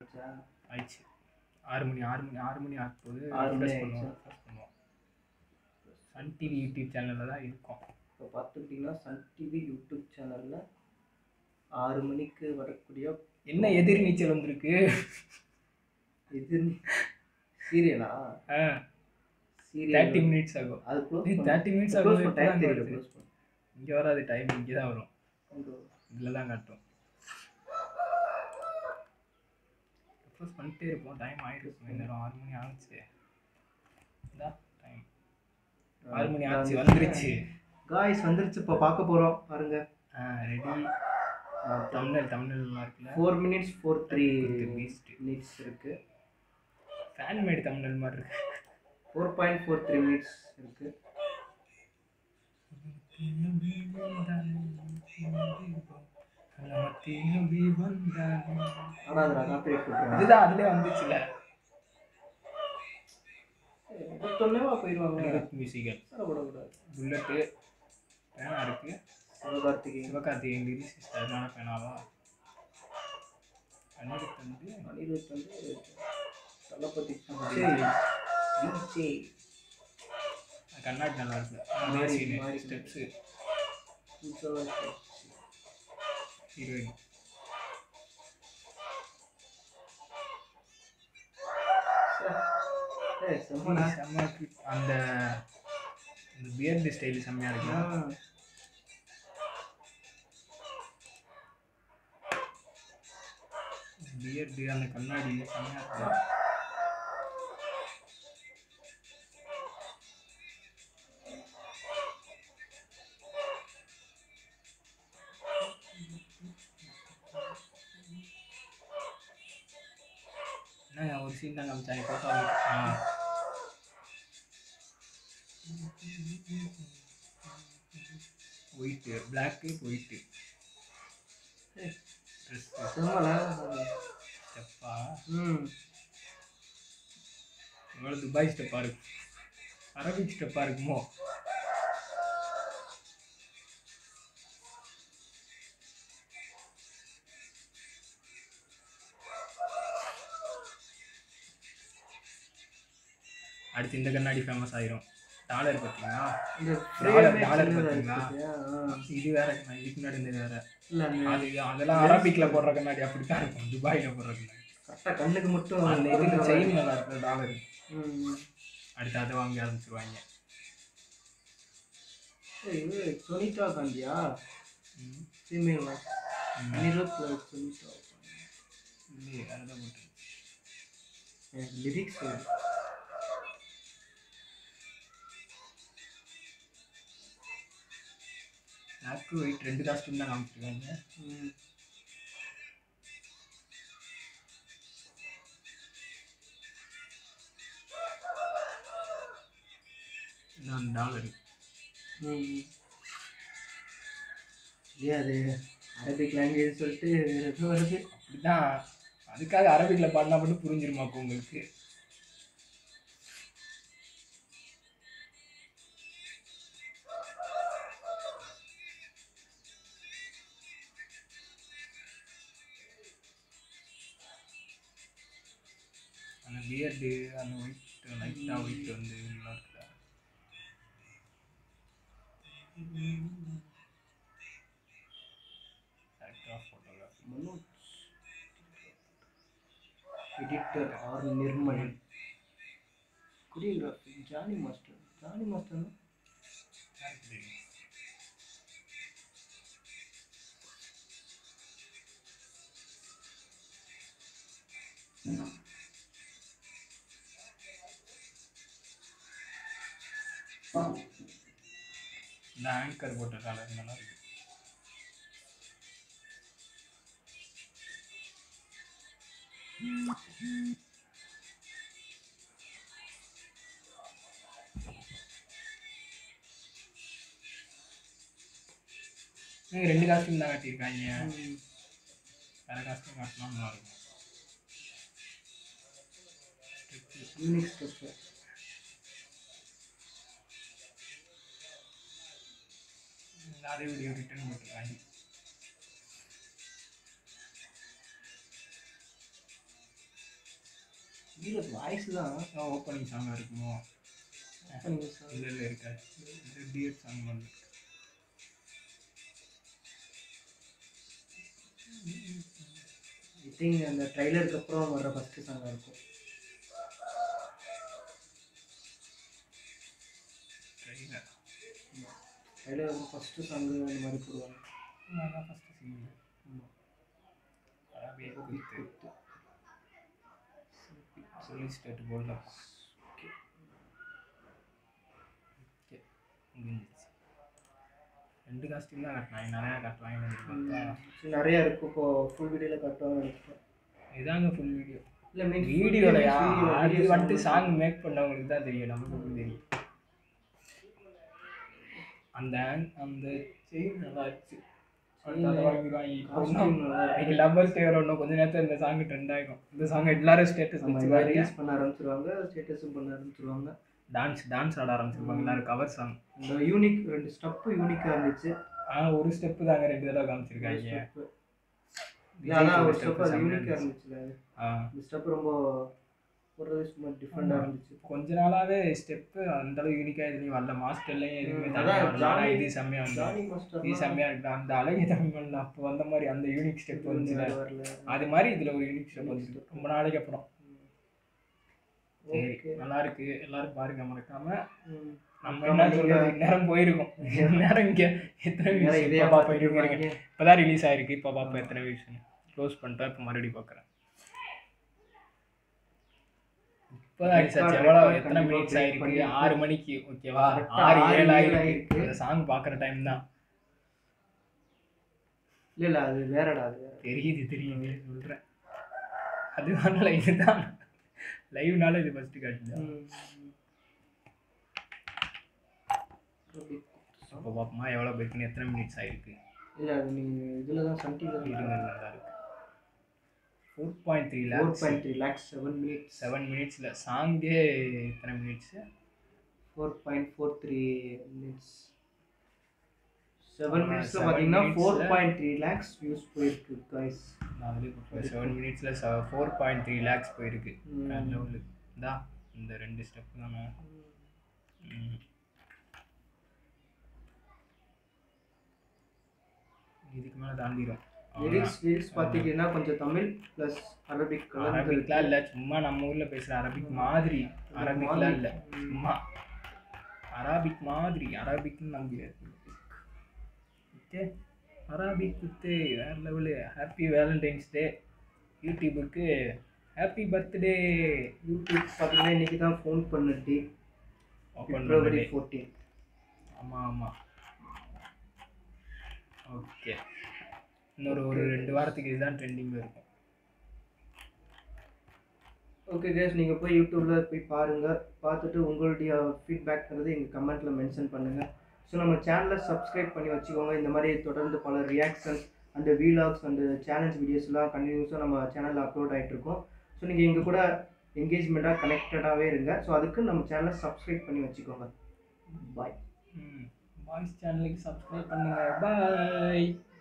ஆயிடுச்சு 6 மணி ஆகும்போது ப்ரெஸ் பண்ணுவோம். சன் டிவி யூடியூப் சேனலில் தான் இருக்கும். இப்போ பார்த்துக்கிட்டிங்கன்னா சன் டிவி யூடியூப் சேனலில் 6 மணிக்கு வரக்கூடிய என்ன எதிர்நீச்சல் வந்திருக்கு? சீரியலா? 30 மினிட்ஸ் ஆகும். அது 30 மினிட்ஸ் ஆகும். இங்கே வராது, டைம் இங்கே தான் வரும். இதில் தான் காட்டும். ரிஃப்ரெஷ் பண்ணிட்டே இருப்போம். டைம் ஆகிருக்கும். நேரம் 6 மணி ஆகிடுச்சு. இதான் டைம் 6 மணி ஆச்சு. வந்துருச்சு காய்ஸ், வந்துருச்சு. இப்போ பார்க்க போகிறோம் பாருங்க. ரெடி. தமிழ்லாம் இருக்குல்ல. 4 minutes 43 minutes இருக்கு. ஃபேன் மேட் தமிழ் மாதிரி இருக்கு. 4.43 minutes இருக்கு. இதுதான் அதுலேயே வந்துச்சுல. போயிடுவாங்க. மியூசிக்கல் புல்லட்டு பேனா இருக்கு. சிவகார்த்திகேயன் லிரிக்ஸ் அதனால பேனாவா? அனிருத் வந்து தளபதி கண்ணாடி நல்லா இருக்கு. ஸ்டெப்ஸு ஹீரோயின் அந்த பியர்டு ஸ்டைல் செம்மையா இருக்கு. பியர்டு அந்த கண்ணாடி செம்மையா இருக்கு. என்ன ஒரு சீன் தான் காமிச்சாங்க. போட்டோ ஒயிட்டு, பிளாக்கு, ஒயிட்டு ஸ்டெப்பா. இவ்வளோ துபாய் ஸ்டெப்பாக இருக்கும். அரபிக் ஸ்டெப்பாக இருக்குமோ? அடுத்து இந்த கண்ணாடி ஃபேமஸ் ஆயிரும். டாலர் பார்த்தீங்களா? டாலர் பார்த்தீங்களா? இது வேற கண்ணாடி. இதுக்கு முன்னாடி இருந்தது வேற. அது அதெல்லாம் அரபிக்கில் போடுற கண்ணாடி அப்படித்தான் இருக்கும். துபாயில் போடுற கண்ணாடி கரெக்டாக கண்ணுக்கு மட்டும் அந்த இது செயின் நல்லா இருக்கும். டாலர் அடுத்து அதை வாங்கி ஆரம்பிச்சிருவாங்க. இது ஜொனிட்டா காந்தியா? ஃபீமேல் அனிருத் ஜொனிட்டா இல்லையே, வேறு தான் போட்டு லிரிக்ஸ் பிளாக் ஒயிட் 2 காஸ்டியூம் தான் காமிச்சிருக்காங்க. டாலர் அது அரபிக் லாங்குவேஜ் சொல்லிட்டு வருது. அப்படிதான். அதுக்காக அரபிக்கில் பாடினா மட்டும் புரிஞ்சிருமாக்கும் உங்களுக்கு? அந்த பியர்டு அந்த ஒயிட் லைட்டாக ஒயிட் வந்து நல்லா இருக்குல்ல. Editor R Nirmal. Choreography Jani master. Jani master இந்த ஆங்கர் போட்ட கலர் நல்லா இருக்கு. ரெண்டு காஸ்டியூம் தான் காட்டியிருக்காங்க. வேற காஸ்டியூம் காட்டினா நல்லா இருக்கும். அதே வீடியோ ரிட்டர்ன் போட்டிருக்காங்க. ஹீரோஸ் வாய்ஸ் தான் ஓப்பனிங் சாங்காக இருக்குமோ? இல்லை இருக்காது. டிஎட் சாங் வந்து ஐ திங்க் அந்த ட்ரைலருக்கு அப்புறம் வர்ற ஃபஸ்ட்டு சாங்காக இருக்கும். ட்ரைலர் ஃபஸ்ட்டு சாங்கு அந்த மாதிரி போடுவாங்க. First single. குத்து சொல்லி ஸ்டேட் போடலாம். ஓகே முடிஞ்சிச்சு. 2 காஸ்டியூம் தான் கட்டலாம். நிறையா கட்டலாம். நிறையா இருக்கும். இப்போது ஃபுல் வீடியோவில் கட்டுவாங்க நினைக்கிறேன். இதாங்க ஃபுல் வீடியோ. இல்லை மீன் வீடியோலையா? அது வந்துட்டு சாங் மேக் பண்ணவங்களுக்கு தான் தெரியும், நமக்கு எப்படி தெரியும். அந்த செயின் நல்லா இருந்துச்சு. இன்னைக்கு லவ்வர்ஸ் டே வரணும், கொஞ்ச நேரத்தில் இந்த சாங் ட்ரெண்ட் ஆகிடும். இந்த சாங் எல்லாரும் ஸ்டேட்டஸ் ரீல்ஸ் பண்ண ஆரம்பிச்சிருவாங்க, ஸ்டேட்டஸும் பண்ண ஆரம்பிச்சிருவாங்க. டான்ஸ் ஆட ஆரம்பிச்சிருப்பாங்க எல்லாரும். கவர் சாங் இந்த யூனிக் 2 ஸ்டெப்பு யூனிக்காக இருந்துச்சு. ஒரு ஸ்டெப்பு தாங்க 2 தடவை காமிச்சிருக்காங்க. அதான் ஒரு ஸ்டெப் அது யூனிக்காக இருந்துச்சுல. இந்த ஸ்டெப் ரொம்ப ஒரு சும்மா டிஃப்ரெண்டாக இருந்துச்சு. கொஞ்ச நாளாகவே ஸ்டெப்பு அந்தளவு யூனிக்காக எதுலையும் வரல. மாஸ்டர்லையும் எதுவுமே தனியாக இது செம்மையாக வந்து இது செம்மையாக இருக்குது. அந்த அழகிய தமிழ் அப்போ வந்த மாதிரி அந்த யூனிக் ஸ்டெப் வந்துச்சுல, அது மாதிரி இதில் ஒரு யூனிக் ஸ்டெப் வந்துருக்கு ரொம்ப நாளைக்கு அப்புறம். சரி, நல்லா இருக்கு. எல்லாரும் பாருங்க மறக்காம. நம்ம என்ன சொல்றது, நேரம் போயிருக்கோம். நேரம் இங்கே எத்தனை வியூஸ் பார்ப்போம். இப்போதான் ரிலீஸ் ஆயிருக்கு. இப்போ பார்ப்போம் எத்தனை வியூஸ். க்ளோஸ் பண்ணிட்டேன். இப்போ மறுபடியும் பார்க்குறேன். இப்போதான் எவ்வளோ எத்தனை மினிட்ஸ் ஆயிருக்கு? 6 மணிக்கு. ஓகேவா? 6:07 ஆயிருக்கு. இந்த சாங் பார்க்குற டைம் தான். இல்லை அது வேறடா. அது தெரியுது சொல்கிறேன். அதுனால இதுதான் லைவ்னால இது ஃபஸ்ட்டு காட்டுது. அப்போ பார்ப்போமா எவ்வளோ பேருக்குன்னு, எத்தனை மினிட்ஸ் ஆயிருக்கு. இல்லை அது நீங்கள் இதில் தான் சன் டிவியில் இருங்க, நல்லா இருக்கு. 4.3 lakhs 7 minutes. சாங்கே எத்தனை மினிட்ஸு? 4.43 minutes. 7 minutes பார்த்தீங்கன்னா 4.3 lakhs வியூஸ் போயிருக்கு guys. நான் 7 minutesல 4.3 lakhs போயிருக்கு. இதான் இந்த 2 ஸ்டெப் தானே. இதுக்கு மேலே தாண்டிடும். லிரிக்ஸ் பார்த்தீங்கன்னா கொஞ்சம் தமிழ் ப்ளஸ் அரபிக்லாம் இல்லை, சும்மா நம்ம ஊரில் பேசுகிற அரபிக் மாதிரி. அரபிக்லாம் இல்லை, சும்மா அரபிக் மாதிரி. அரபிக்னு நம்பியாது. ஓகே, அரபிக் குத்து வேறு லெவலு. Happy Valentine's day. யூடியூபுக்கு ஹாப்பி பர்த்டே. யூடியூப் பார்த்தீங்கன்னா இன்றைக்கி தான் ஃபோன் பண்ண டே, February 14. ஆமாம். ஓகே, இன்னொரு 2 வாரத்துக்கு இதுதான் ட்ரெண்டிங்கில் இருக்கும். ஓகே கேஸ், நீங்கள் போய் யூடியூப்பில் போய் பாருங்கள். பார்த்துட்டு உங்களுடைய ஃபீட்பேக்ங்கிறது எங்கள் கமெண்ட்டில் மென்ஷன் பண்ணுங்கள். ஸோ நம்ம சேனலை சப்ஸ்கிரைப் பண்ணி வச்சுக்கோங்க. இந்த மாதிரி தொடர்ந்து பல reactions and vlogs and challenge வீடியோஸ்லாம் கண்டினியூஸாக நம்ம சேனலில் அப்லோட் ஆகிட்ருக்கோம். ஸோ நீங்கள் எங்கள் கூட என்கேஜ்மெண்ட்டாக கனெக்டடாகவே இருங்க. ஸோ அதுக்கு நம்ம சேனலை சப்ஸ்கிரைப் பண்ணி வச்சுக்கோங்க. பாய். பாய்ஸ் சேனலுக்கு சப்ஸ்கிரைப் பண்ணுங்கள். பாய்.